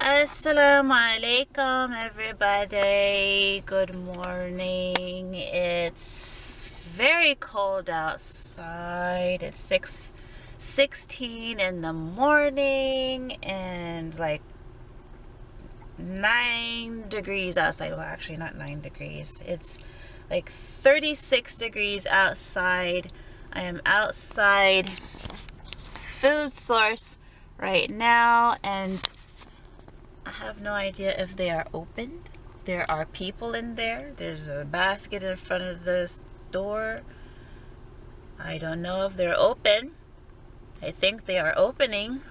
Assalamu alaikum everybody. Good morning. It's very cold outside. It's 6:16 in the morning and like 9 degrees outside. Well, actually not 9 degrees. It's like 36 degrees outside. I am outside Food Source right now and I have no idea if they are opened. There are people in there. There's a basket in front of the door. I don't know if they're open. I think they are opening.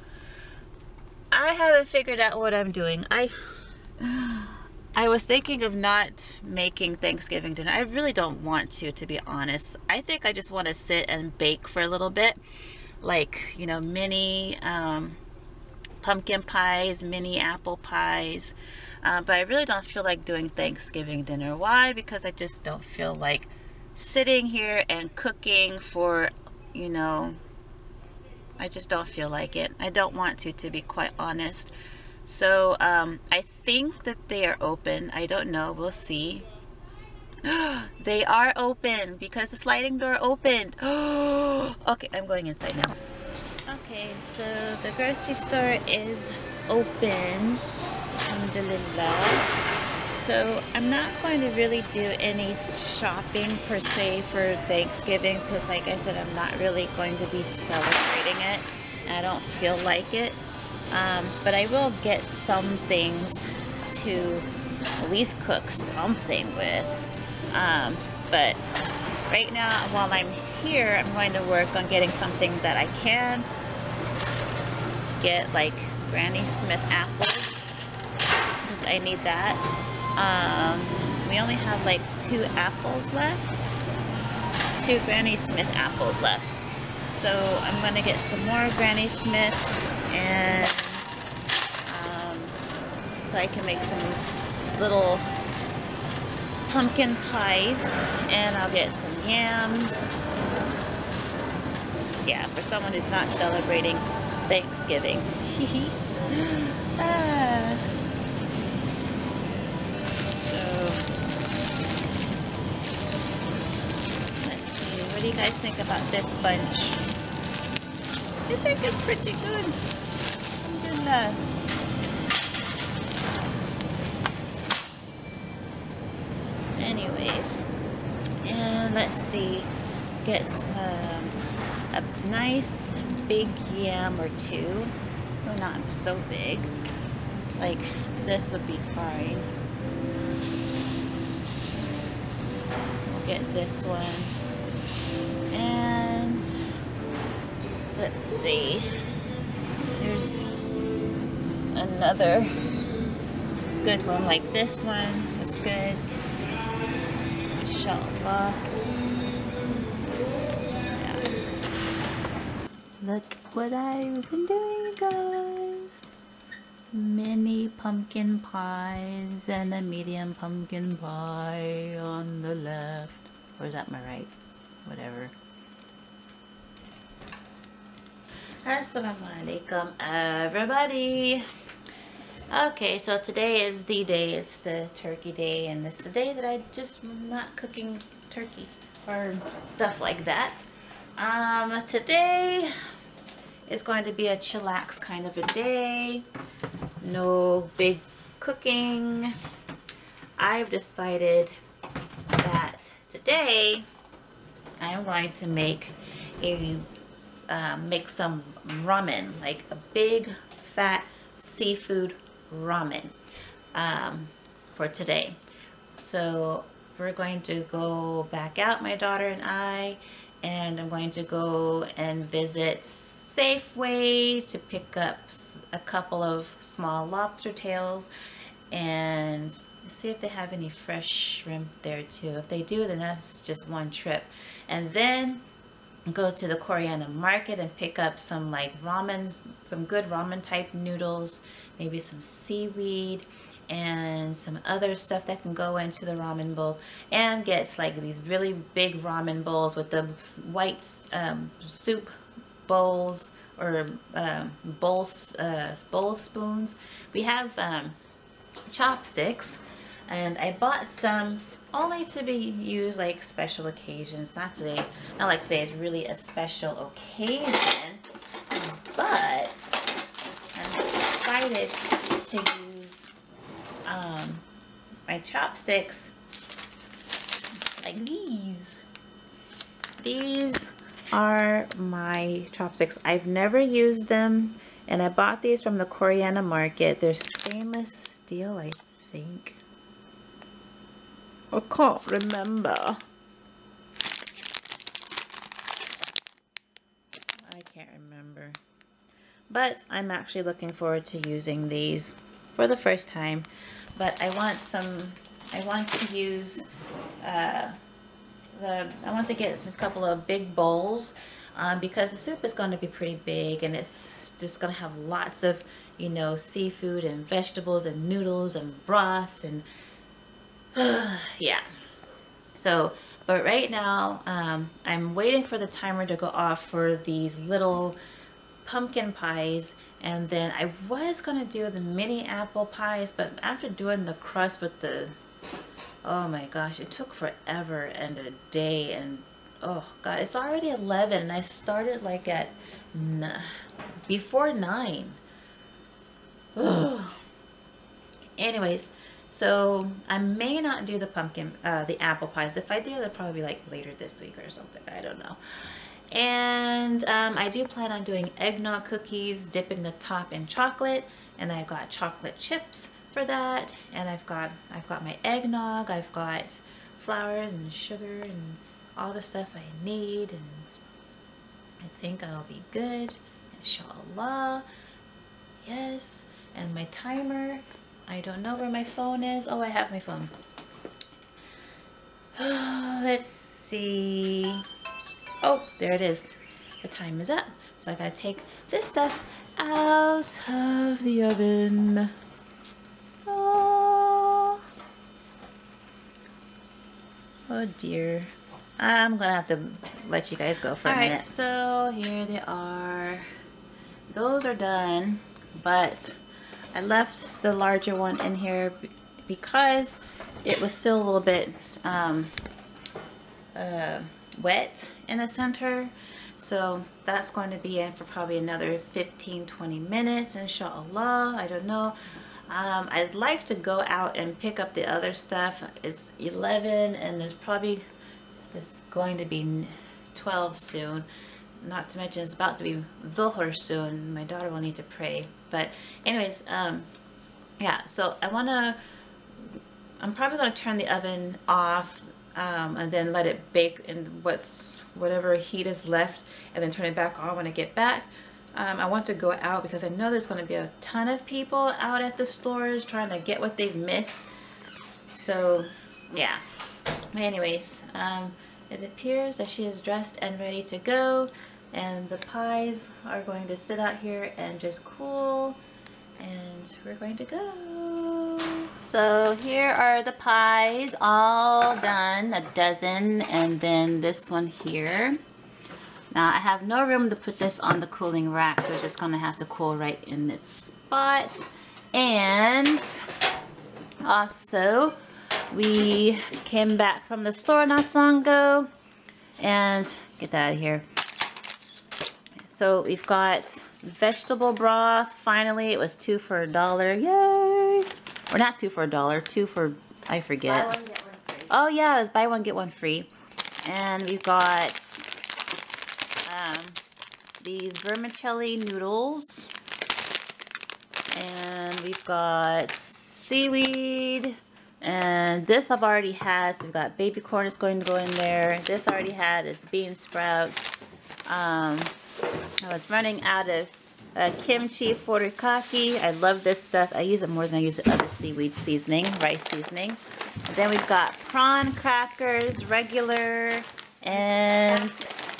I haven't figured out what I'm doing. I was thinking of not making Thanksgiving dinner. I really don't want to be honest. I think I just want to sit and bake for a little bit. Like, you know, mini pumpkin pies, mini apple pies, but I really don't feel like doing Thanksgiving dinner. Why? Because I just don't feel like sitting here and cooking for, you know, I just don't feel like it. I don't want to be quite honest. So I think that they are open. I don't know, we'll see. They are open because the sliding door opened. Okay, I'm going inside now. Okay, so the grocery store is opened, alhamdulillah. So I'm not going to really do any shopping per se for Thanksgiving because like I said, I'm not really going to be celebrating it. I don't feel like it. But I will get some things to at least cook something with. But right now, while I'm here, I'm going to work on getting something that I can get, like Granny Smith apples, because I need that. We only have like 2 apples left, 2 Granny Smith apples left. So I'm going to get some more Granny Smiths, and so I can make some little pumpkin pies, and I'll get some yams. Yeah, for someone who's not celebrating Thanksgiving. So let's see, what do you guys think about this bunch? I think it's pretty good. Alhamdulillah. Anyways, and let's see, get some a nice big yam or 2. No, not so big. Like this would be fine. We'll get this one. And let's see, there's another good one like this one. It's good. Inshallah. Yeah. Look what I've been doing, guys. Mini pumpkin pies and a medium pumpkin pie on the left. Or is that my right? Whatever. Assalamu alaikum everybody. Okay, so today is the day. It's the turkey day, and it's the day that I just not cooking turkey or stuff like that. Today is going to be a chillax kind of a day. No big cooking. I've decided that today I'm going to make some ramen, like a big fat seafood ramen for today. So we're going to go back out, my daughter and I, and I'm going to go and visit Safeway to pick up a couple of small lobster tails and see if they have any fresh shrimp there too. If they do, then that's just one trip. And then go to the Korean market and pick up some like ramen, some good ramen type noodles, maybe some seaweed and some other stuff that can go into the ramen bowls, and get like these really big ramen bowls with the white soup bowls or bowl spoons. We have chopsticks, and I bought some only to be used like special occasions. Not today. Not like today is really a special occasion, but I'm excited to use my chopsticks like these. These are my chopsticks. I've never used them, and I bought these from the Koreana market. They're stainless steel, I think. I can't remember. I can't remember. But I'm actually looking forward to using these for the first time. But I want to use I want to get a couple of big bowls because the soup is going to be pretty big, and it's just going to have lots of, you know, seafood and vegetables and noodles and broth and yeah. So, but right now I'm waiting for the timer to go off for these little pumpkin pies, and then I was gonna do the mini apple pies, but after doing the crust with the, oh my gosh, it took forever and a day, and oh god, it's already 11 and I started like at before 9. Ugh. Anyways, so I may not do the the apple pies. If I do, they'll probably be like later this week or something. I don't know. And I do plan on doing eggnog cookies, dipping the top in chocolate, and I've got chocolate chips for that. And I've got my eggnog. I've got flour and sugar and all the stuff I need, and I think I'll be good, inshallah. Yes. And my timer, I don't know where my phone is. Oh, I have my phone. Let's see. Oh, there it is. The time is up. So I gotta take this stuff out of the oven. Oh, oh dear. I'm gonna have to let you guys go for a minute. Alright, so here they are. Those are done, but I left the larger one in here because it was still a little bit wet in the center. So that's going to be in for probably another 15-20 minutes, inshallah. I don't know. I'd like to go out and pick up the other stuff. It's 11 and there's probably, it's going to be 12 soon. Not to mention it's about to be Dhuhr soon. My daughter will need to pray. But anyways, yeah, so I'm probably going to turn the oven off and then let it bake in whatever heat is left, and then turn it back on when I get back. I want to go out because I know there's going to be a ton of people out at the stores trying to get what they've missed. So yeah. Anyways, it appears that she is dressed and ready to go, and the pies are going to sit out here and just cool, and we're going to go. So here are the pies, all done, a dozen, and then this one here. Now I have no room to put this on the cooling rack, so it's just gonna have to cool right in its spot. And also, we came back from the store not so long ago, and get that out of here. So we've got vegetable broth. Finally, it was 2 for $1. Yay! Or not 2 for $1, 2 for, I forget. Buy one, get one free. Oh yeah, it was buy one, get one free. And we've got these vermicelli noodles. And we've got seaweed. And this I've already had. So we've got baby corn is going to go in there. This I already had is bean sprouts. I was running out of kimchi furikake. I love this stuff. I use it more than I use the other seaweed seasoning, rice seasoning. And then we've got prawn crackers, regular, and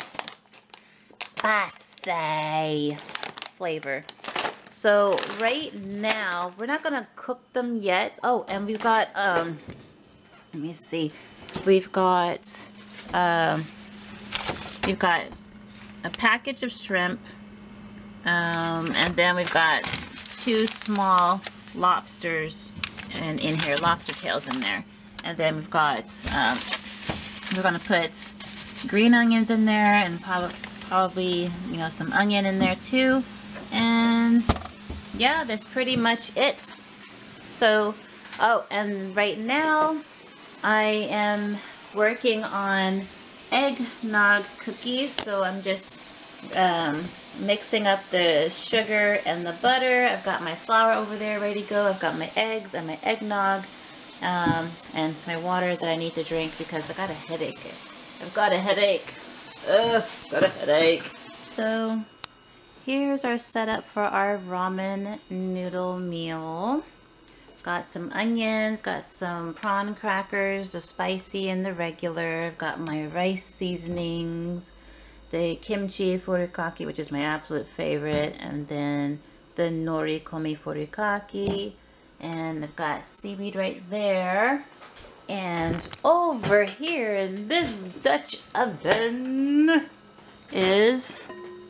spicy flavor. So right now, we're not gonna cook them yet. Oh, and we've got, let me see. We've got a package of shrimp, And then we've got 2 small lobsters in here, lobster tails in there. And then we've got, we're gonna put green onions in there and probably, you know, some onion in there too. And yeah, that's pretty much it. So, oh, and right now I am working on eggnog cookies. So I'm just mixing up the sugar and the butter. I've got my flour over there ready to go. I've got my eggs and my eggnog and my water that I need to drink because I got a headache. I've got a headache. Ugh, got a headache. So here's our setup for our ramen noodle meal. Got some onions, got some prawn crackers, the spicy and the regular. I've got my rice seasonings, the kimchi furikake, which is my absolute favorite, and then the nori komi furikake. And I've got seaweed right there. And over here in this Dutch oven is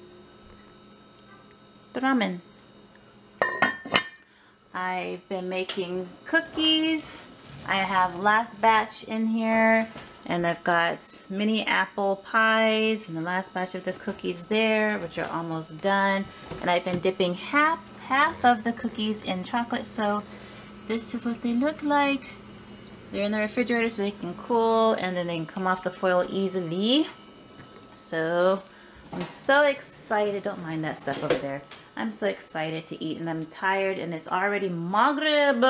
the ramen. I've been making cookies. I have last batch in here, and I've got mini apple pies and the last batch of the cookies there, which are almost done. And I've been dipping half of the cookies in chocolate, so this is what they look like. They're in the refrigerator so they can cool, and then they can come off the foil easily. So I'm so excited. Don't mind that stuff over there. I'm so excited to eat, and I'm tired, and it's already Maghrib.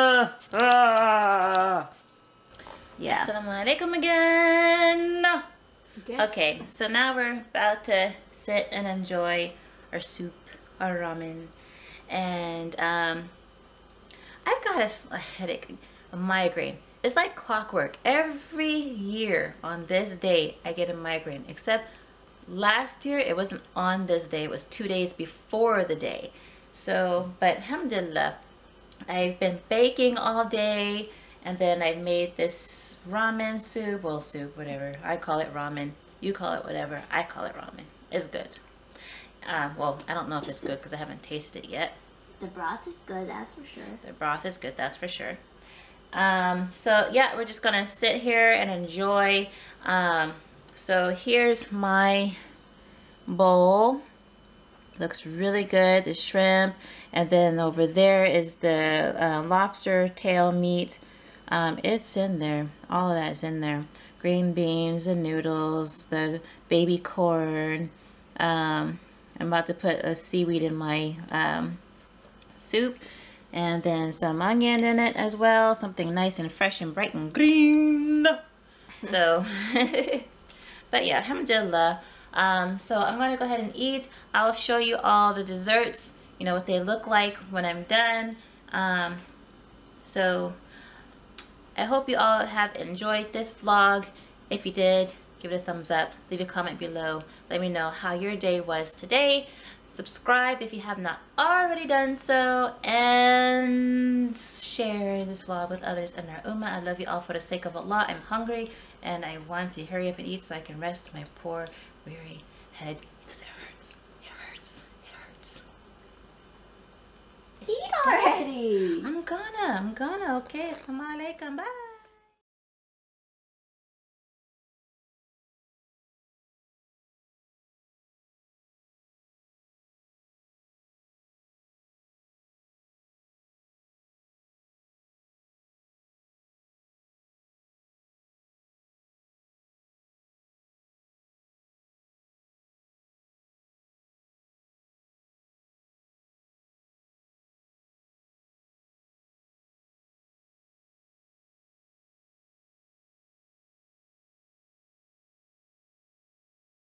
Yeah. Assalamu alaikum again. Okay, so now we're about to sit and enjoy our soup, our ramen, and I've got a headache, a migraine. It's like clockwork. Every year on this day, I get a migraine, except last year it wasn't on this day. It was 2 days before the day. So, but alhamdulillah, I've been baking all day, and then I've made this ramen soup. Well, soup, whatever. I call it ramen. You call it whatever. I call it ramen. It's good. Well, I don't know if it's good because I haven't tasted it yet. The broth is good, that's for sure. The broth is good, that's for sure. So yeah, we're just gonna sit here and enjoy. So here's my bowl. Looks really good, the shrimp, and then over there is the lobster tail meat. It's in there, all of that is in there. Green beans, the noodles, the baby corn. I'm about to put a seaweed in my soup, and then some onion in it as well, something nice and fresh and bright and green. So but yeah, alhamdulillah. So I'm going to go ahead and eat. I'll show you all the desserts, you know, what they look like when I'm done. So I hope you all have enjoyed this vlog. If you did, give it a thumbs up, leave a comment below, let me know how your day was today. Subscribe if you have not already done so, and share this vlog with others in our ummah. I love you all for the sake of Allah. I'm hungry and I want to hurry up and eat so I can rest my poor weary head because it hurts. It hurts. It hurts. Eat already. I'm gonna, okay. Assalamu alaikum. Bye.